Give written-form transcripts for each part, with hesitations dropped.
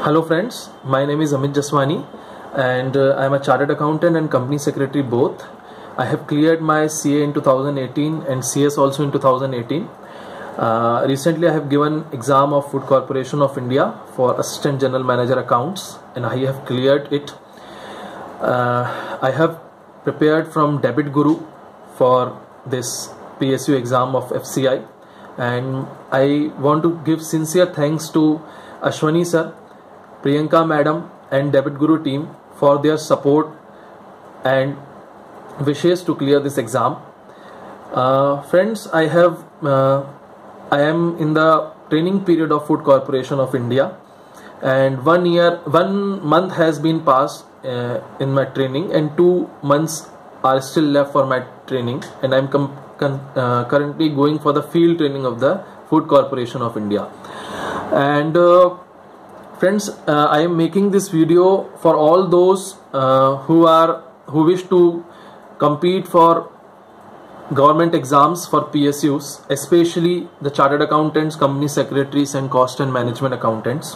Hello friends, my name is Amit Jaswani and I am a chartered accountant and company secretary both. I have cleared my CA in 2018 and CS also in 2018. Recently I have given exam of Food Corporation of India for Assistant General Manager Accounts and I have cleared it. I have prepared from Debit Guru for this PSU exam of FCI, and I want to give sincere thanks to Ashwani sir, Priyanka madam and Debit Guru team for their support and wishes to clear this exam. Friends, I am in the training period of Food Corporation of India, and 1 month has been passed in my training and 2 months are still left for my training, and I am currently going for the field training of the Food Corporation of India. And friends, I am making this video for all those who wish to compete for government exams for PSUs, especially the chartered accountants, company secretaries and cost and management accountants.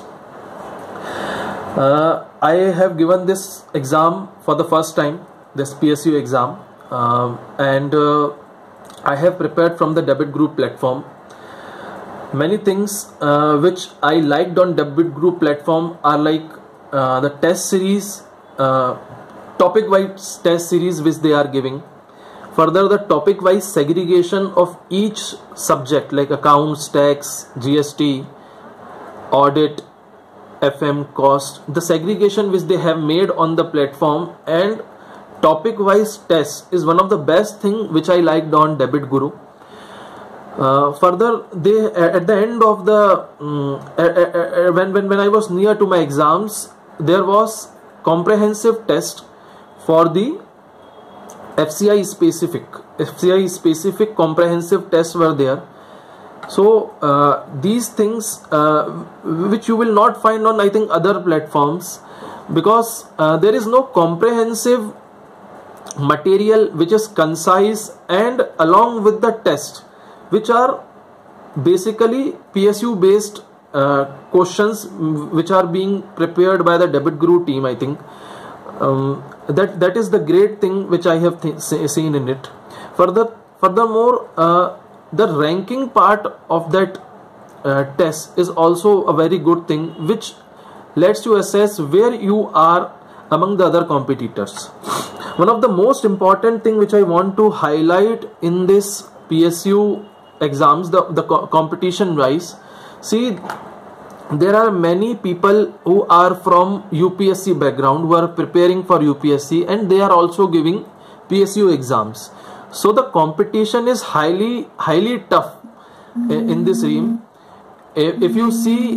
I have given this exam for the first time, this PSU exam, and I have prepared from the Debit Group platform. Many things which I liked on Debit Group platform are like the test series, topic wise test series which they are giving. Further, the topic wise segregation of each subject like accounts, tax, GST, audit, FM, cost, the segregation which they have made on the platform, and topic wise test is one of the best thing which I liked on Debit Guru. Further, they at the end of the when I was near to my exams, there was comprehensive test for the FCI specific comprehensive tests were there. So these things which you will not find on, I think, other platforms, because there is no comprehensive material which is concise and along with the test, which are basically PSU based questions which are being prepared by the Debit Guru team. I think that is the great thing which I have seen in it. Furthermore, the ranking part of that test is also a very good thing, which lets you assess where you are among the other competitors. One of the most important thing which I want to highlight in this PSU exams, the competition wise, see, there are many people who are from UPSC background who are preparing for UPSC, and they are also giving PSU exams. So the competition is highly tough in this realm. If you see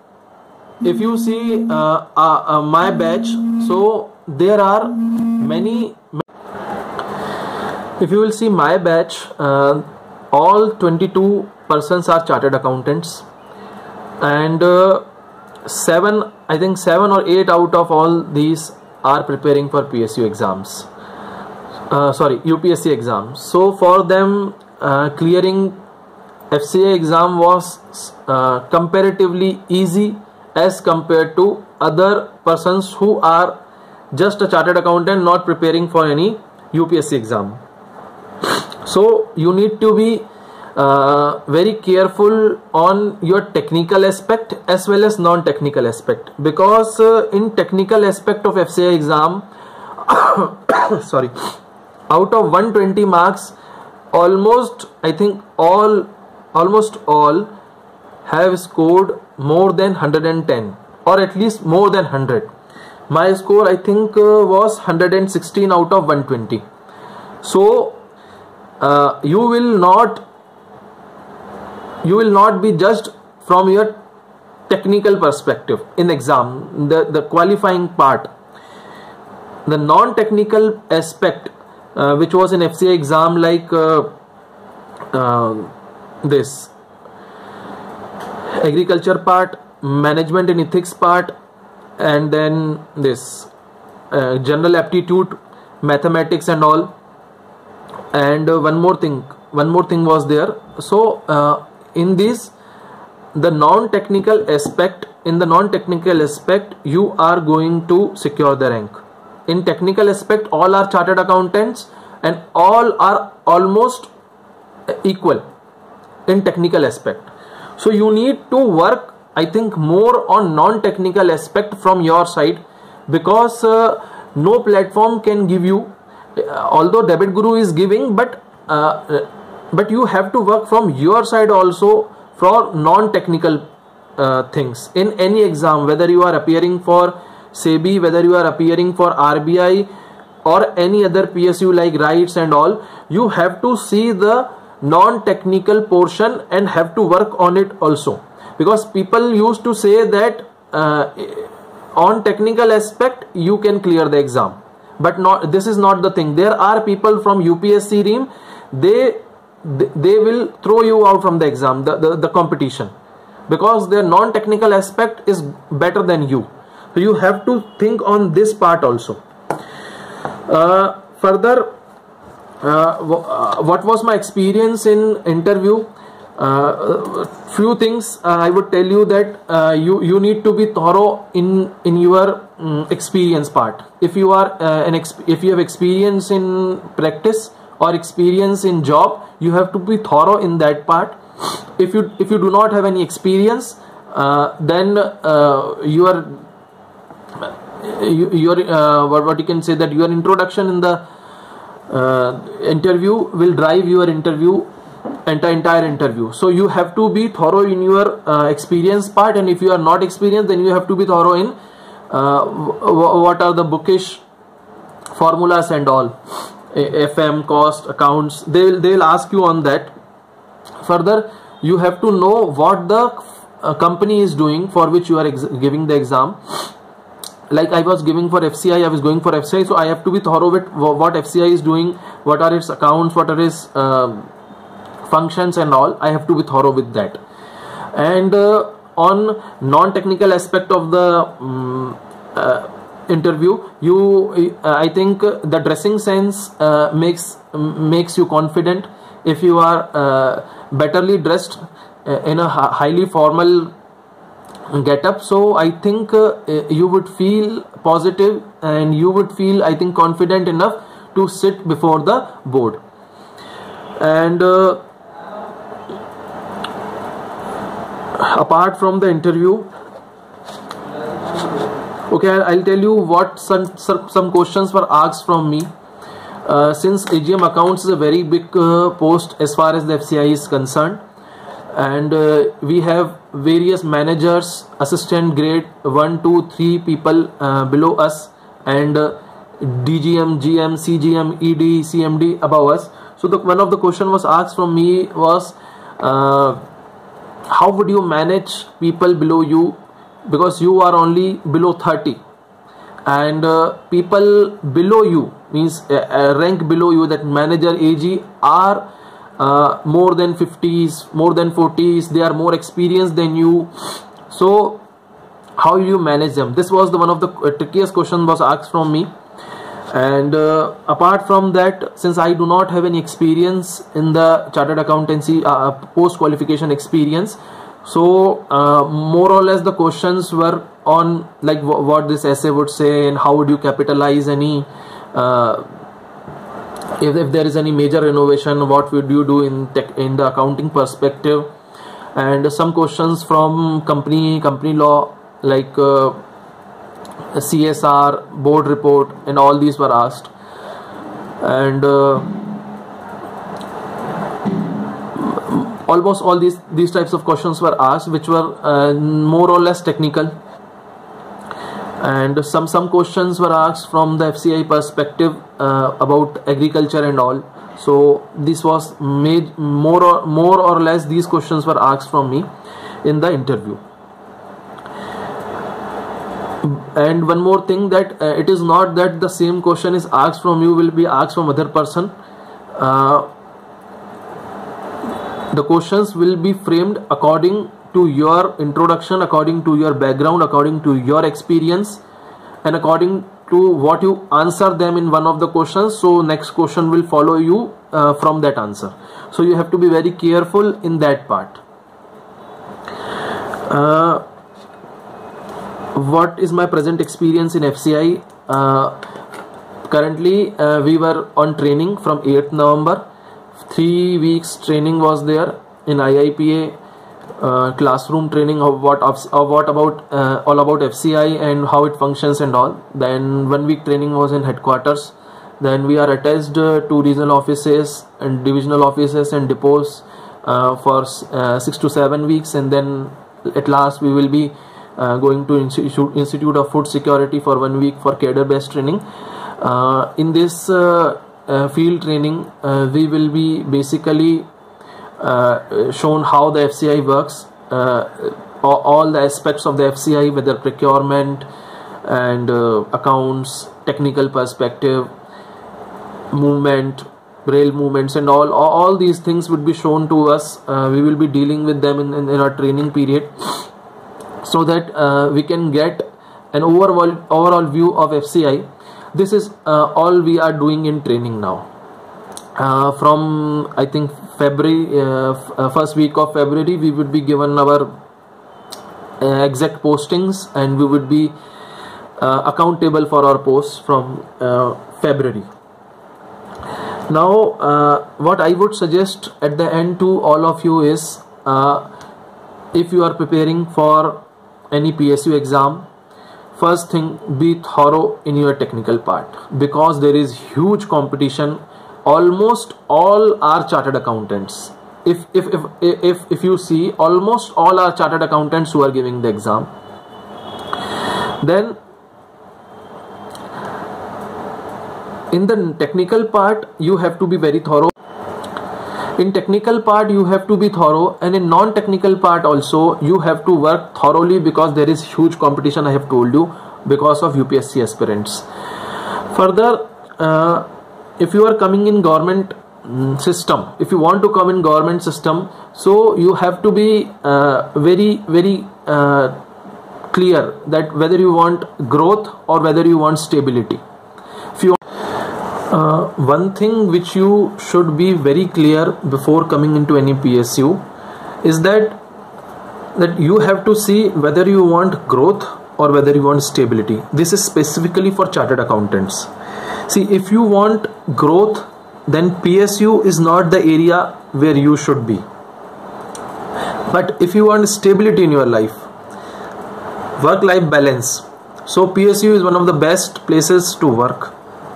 my batch, so there are many. If you will see my batch, all 22 persons are chartered accountants, and I think 7 or 8 out of all these are preparing for PSU exams. UPSC exams. So for them, clearing FCA exam was comparatively easy as compared to other persons who are just a chartered accountant not preparing for any UPSC exam. So you need to be very careful on your technical aspect as well as non-technical aspect, because in technical aspect of FCA exam sorry, out of 120 marks, almost all have scored more than 110 or at least more than 100. My score, I think, was 116 out of 120. So you will not be judged from your technical perspective in exam, the qualifying part. The non-technical aspect which was in FCA exam, like this agriculture part, management and ethics part, and then this general aptitude, mathematics and all, and one more thing was there. So in this the non-technical aspect, in the non-technical aspect, you are going to secure the rank. In technical aspect, all are chartered accountants and all are almost equal in technical aspect. So you need to work, I think, more on non-technical aspect from your side, because no platform can give you, although Debit Guru is giving, but you have to work from your side also for non-technical things in any exam, whether you are appearing for SEBI, whether you are appearing for RBI or any other PSU like RITES and all. You have to see the non-technical portion and have to work on it also, because people used to say that on technical aspect you can clear the exam, but not, this is not the thing. There are people from UPSC team, they will throw you out from the exam, the competition, because their non-technical aspect is better than you. So you have to think on this part also. Further, what was my experience in interview? Few things I would tell you, that you need to be thorough in your experience part. If you are if you have experience in practice or experience in job, you have to be thorough in that part. If you do not have any experience, then your what you can say, that your introduction in the interview will drive your interview, entire interview. So you have to be thorough in your experience part, and if you are not experienced, then you have to be thorough in what are the bookish formulas and all, FM, cost, accounts. They will ask you on that. Further, you have to know what the company is doing for which you are giving the exam. Like I was giving for FCI, I was going for FCI, so I have to be thorough with what FCI is doing, what are its accounts, what are its functions and all. I have to be thorough with that. And on non-technical aspect of the interview, I think the dressing sense makes you confident. If you are betterly dressed in a highly formal get up, so I think you would feel positive and you would feel, I think, confident enough to sit before the board. And apart from the interview, okay, I'll tell you what some questions were asked from me. Since AGM accounts is a very big post as far as the FCI is concerned, and we have various managers, assistant grade 1, 2, 3 people below us, and DGM, GM, CGM, ED, CMD above us. So one of the question was asked from me was, how would you manage people below you, because you are only below 30, and people below you, means rank below you, that manager, AG, are more than 50s, more than 40s, they are more experienced than you. So how you manage them? This was one of the trickiest questions was asked from me. And apart from that, since I do not have any experience in the chartered accountancy post qualification experience, so more or less the questions were on like what this essay would say, and how would you capitalize any if there is any major renovation, what would you do in the accounting perspective. And some questions from company law, like CSR, board report, and all these were asked. And almost all these types of questions were asked, which were more or less technical. And some questions were asked from the FCI perspective about agriculture and all. So this was made more or less these questions were asked from me in the interview. And one more thing, that it is not that the same question is asked from you will be asked from other person. The questions will be framed according to your introduction, according to your background, according to your experience, and according to what you answer them in one of the questions. So next question will follow you from that answer. So you have to be very careful in that part. What is my present experience in FCI? Currently we were on training from 8th November. 3 weeks training was there in IIPA, classroom training of what about all about FCI and how it functions and all. Then 1 week training was in headquarters. Then we are attached to regional offices and divisional offices and depots for 6 to 7 weeks, and then at last we will be going to Institute of Food Security for 1 week for cadre based training. In this field training we will be basically shown how the FCI works, all the aspects of the FCI, whether procurement and accounts, technical perspective, movement, rail movements, and all these things would be shown to us. We will be dealing with them in our training period, so that we can get an overall view of FCI. This is all we are doing in training now. From I think February, first week of February, we would be given our exact postings, and we would be accountable for our posts from February. Now what I would suggest at the end to all of you is, if you are preparing for any PSU exam, first thing, be thorough in your technical part, because there is huge competition. Almost all are chartered accountants. If you see, almost all are chartered accountants who are giving the exam. Then in the technical part you have to be very thorough. In technical part you have to be thorough, and in non-technical part also you have to work thoroughly, because there is huge competition, I have told you, because of UPSC aspirants. Further, if you are coming in government system, if you want to come in government system, so you have to be very clear that whether you want growth or whether you want stability. If you one thing which you should be very clear before coming into any PSU is that you have to see whether you want growth or whether you want stability. This is specifically for chartered accountants. See, if you want growth, then PSU is not the area where you should be. But if you want stability in your life, work-life balance, so PSU is one of the best places to work.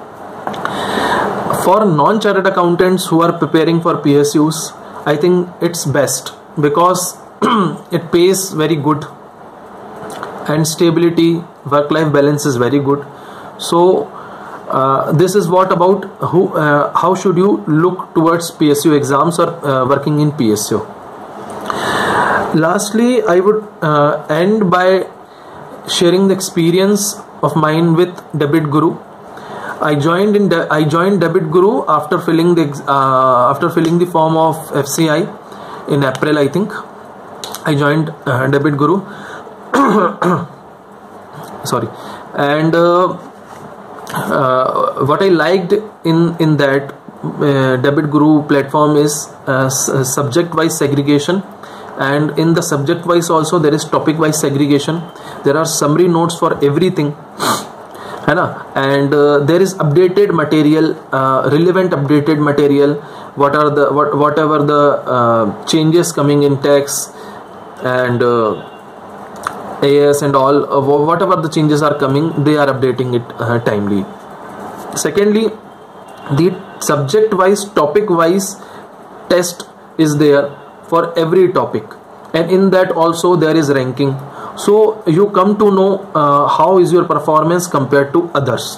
For non-chartered accountants who are preparing for PSUs, I think it's best, because it pays very good, and stability, work-life balance is very good. So this is what about how should you look towards PSU exams or working in PSU. Lastly, I would end by sharing the experience of mine with Debit Guru. I joined Debit Guru after filling the form of FCI in April, I think. I joined Debit Guru. Sorry. And what I liked in that Debit Guru platform is subject wise segregation, and in the subject wise also there is topic wise segregation. There are summary notes for everything, and there is updated material, relevant updated material. Whatever the changes coming in text and AS and all, whatever the changes are coming, they are updating it timely. Secondly, the subject wise, topic wise test is there for every topic, and in that also there is ranking, so you come to know how is your performance compared to others.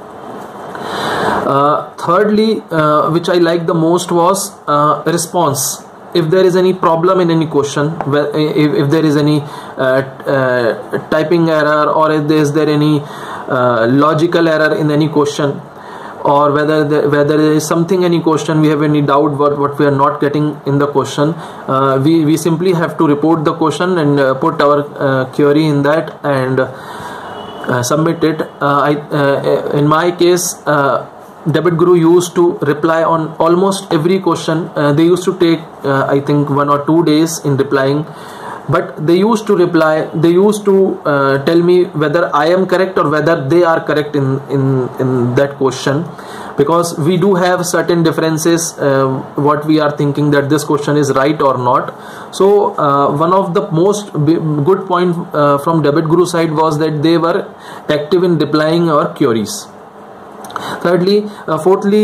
Thirdly, which I like the most was response. If there is any problem in any question, if there is any typing error, or if there is any logical error in any question, or whether there is something, any question, we have any doubt what we are not getting in the question, we simply have to report the question and put our query in that and submit it. In my case, Debit Guru used to reply on almost every question. They used to take I think 1 or 2 days in replying but they used to reply, they used to tell me whether I am correct or whether they are correct in that question, because we do have certain differences what we are thinking that this question is right or not. So one of the most good point from Debit Guru side was that they were active in replying our queries. Thirdly, fourthly,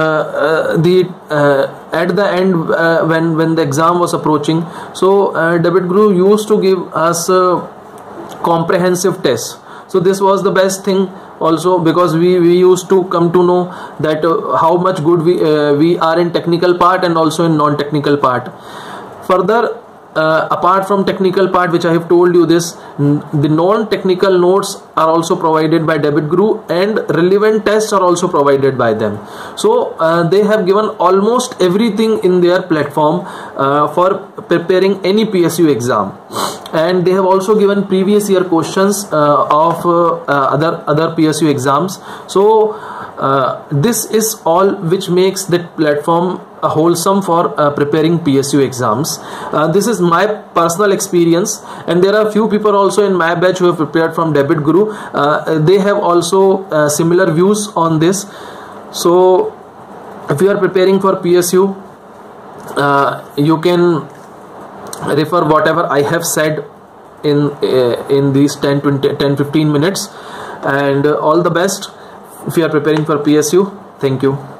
at the end when the exam was approaching, so Debit Guru used to give us comprehensive tests. So this was the best thing also, because we used to come to know that how much good we are in technical part and also in non-technical part. Further, apart from technical part which I have told you this, the non-technical notes are also provided by Debit Guru and relevant tests are also provided by them. So they have given almost everything in their platform for preparing any PSU exam, and they have also given previous year questions of other PSU exams. So this is all which makes that platform wholesome for preparing PSU exams. This is my personal experience, and there are few people also in my batch who have prepared from Debit Guru. They have also similar views on this. So if you are preparing for PSU, you can refer whatever I have said in these 10-15 minutes, and all the best if you are preparing for PSU. Thank you.